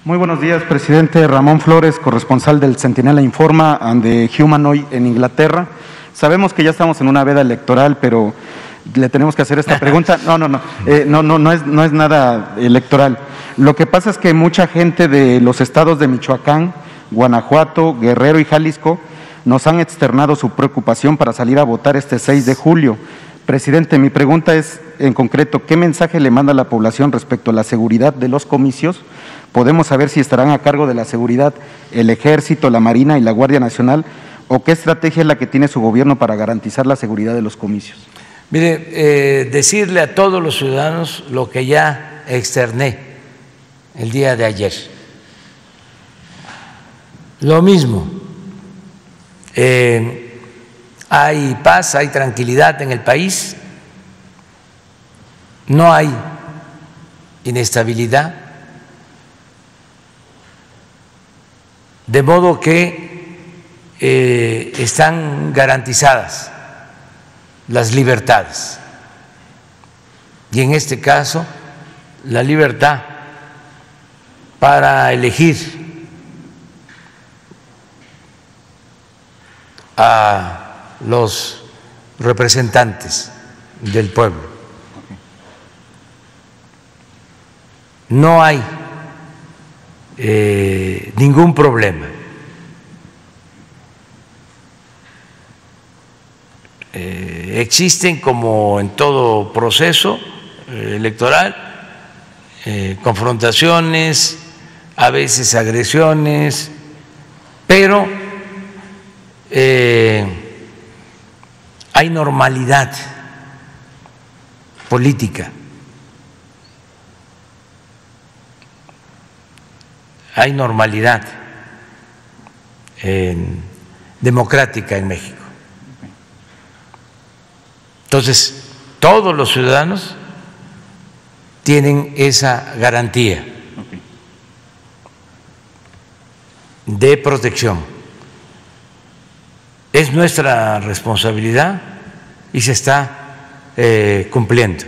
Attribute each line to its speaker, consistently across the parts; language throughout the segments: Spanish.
Speaker 1: Muy buenos días, presidente. Ramón Flores, corresponsal del Centinela Informa and the Humanoid en Inglaterra. Sabemos que ya estamos en una veda electoral, pero le tenemos que hacer esta pregunta. No es nada electoral. Lo que pasa es que mucha gente de los estados de Michoacán, Guanajuato, Guerrero y Jalisco nos han externado su preocupación para salir a votar este 6 de julio. Presidente, mi pregunta es, en concreto, ¿qué mensaje le manda a la población respecto a la seguridad de los comicios? ¿Podemos saber si estarán a cargo de la seguridad el Ejército, la Marina y la Guardia Nacional? ¿O qué estrategia es la que tiene su gobierno para garantizar la seguridad de los comicios?
Speaker 2: Mire, decirle a todos los ciudadanos lo que ya externé el día de ayer. Lo mismo, hay paz, hay tranquilidad en el país, no hay inestabilidad, de modo que están garantizadas las libertades, y en este caso la libertad para elegir a los representantes del pueblo. No hay ningún problema. Existen, como en todo proceso electoral, confrontaciones, a veces agresiones, pero hay normalidad política, hay normalidad democrática en México. Entonces, todos los ciudadanos tienen esa garantía de protección. Es nuestra responsabilidad y se está cumpliendo.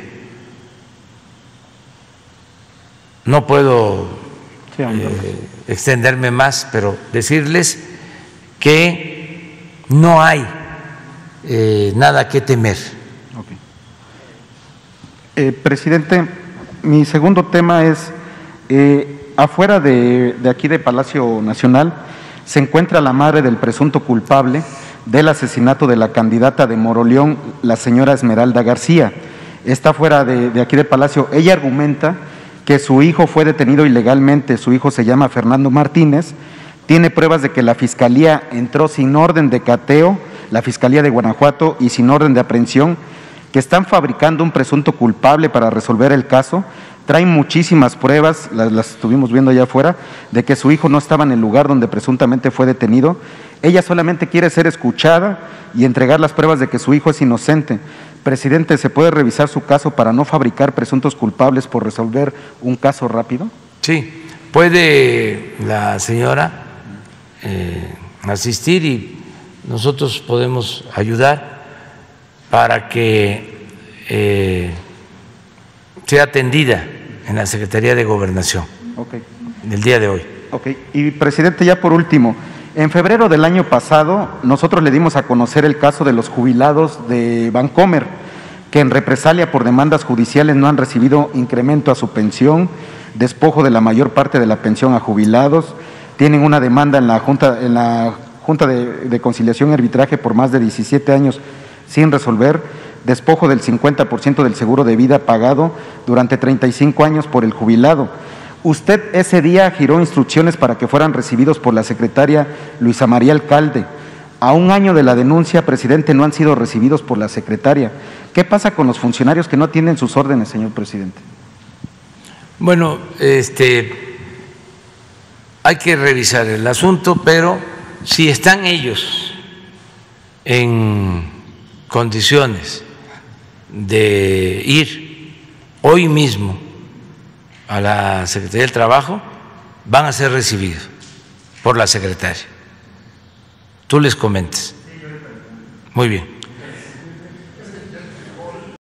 Speaker 2: No puedo extenderme más, pero decirles que no hay nada que temer.
Speaker 1: Presidente, mi segundo tema es, afuera de aquí de Palacio Nacional se encuentra la madre del presunto culpable del asesinato de la candidata de Moroleón, la señora Esmeralda García. Está fuera de aquí de Palacio. Ella argumenta que su hijo fue detenido ilegalmente, su hijo se llama Fernando Martínez, tiene pruebas de que la Fiscalía entró sin orden de cateo, la Fiscalía de Guanajuato, y sin orden de aprehensión, que están fabricando un presunto culpable para resolver el caso. Traen muchísimas pruebas, las estuvimos viendo allá afuera, de que su hijo no estaba en el lugar donde presuntamente fue detenido. Ella solamente quiere ser escuchada y entregar las pruebas de que su hijo es inocente. Presidente, ¿se puede revisar su caso para no fabricar presuntos culpables por resolver un caso rápido?
Speaker 2: Sí, puede la señora asistir y nosotros podemos ayudar para que sea atendida en la Secretaría de Gobernación el día de hoy.
Speaker 1: Y presidente, ya por último, en febrero del año pasado nosotros le dimos a conocer el caso de los jubilados de Bancomer, que en represalia por demandas judiciales no han recibido incremento a su pensión, despojo de la mayor parte de la pensión a jubilados, tienen una demanda en la Junta de Conciliación y Arbitraje por más de 17 años sin resolver, despojo del 50% del seguro de vida pagado durante 35 años por el jubilado. Usted ese día giró instrucciones para que fueran recibidos por la secretaria Luisa María Alcalde. A un año de la denuncia, presidente, no han sido recibidos por la secretaria. ¿Qué pasa con los funcionarios que no atienden sus órdenes, señor presidente?
Speaker 2: Bueno, hay que revisar el asunto, pero si están ellos en condiciones de ir hoy mismo a la Secretaría del Trabajo, van a ser recibidos por la secretaria. Tú les comentes. Muy bien.